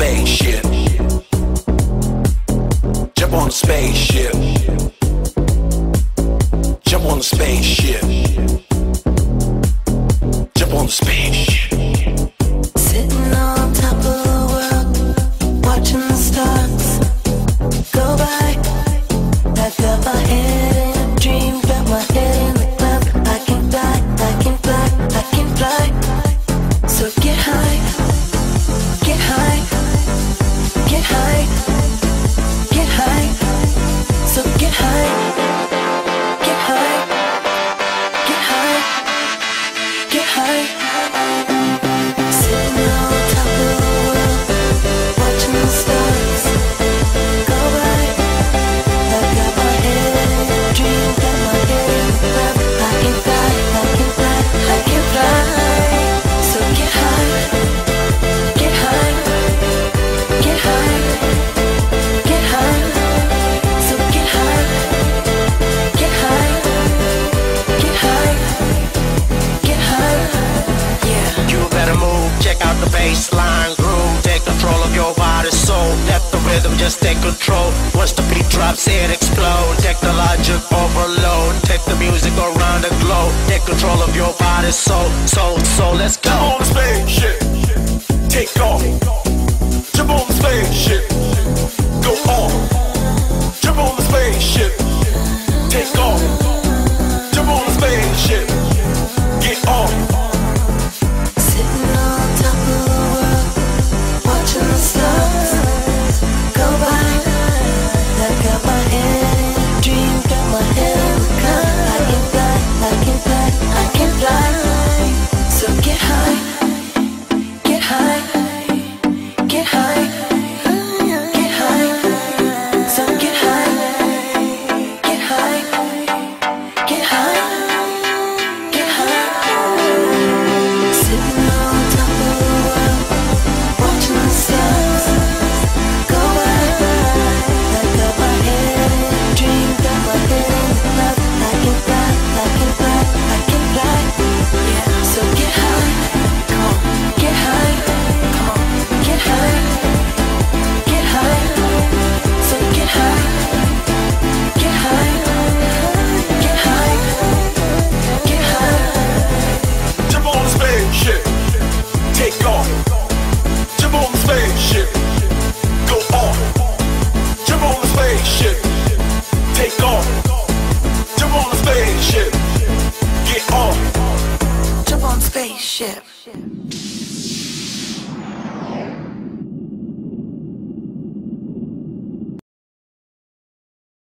spaceship. Jump on the spaceship. Jump on the spaceship. Jump on the spaceship. Sitting on top of the world, watching the stars go by. I got my head in a dream, got my head in the clouds. I can fly, I can fly, I can fly. So get high, get high, get high, get high. So get high, get high, get high, get high. Sitting on top of the world, watching the stars go by. I got my head in a dream, got my head in the clouds. I can fly, I can fly, I can fly. So get high, get high, get high, get high. So get high, get high, get high, get high. Yeah. You better move, check out the baseline groove. Take control of your body, soul. Let the rhythm just take control. Once the beat drops, it explode. Technologic overload. Take the music around the globe. Take control of your body, soul. Let's go. Jump on the spaceship. Take off. Jump on the spaceship.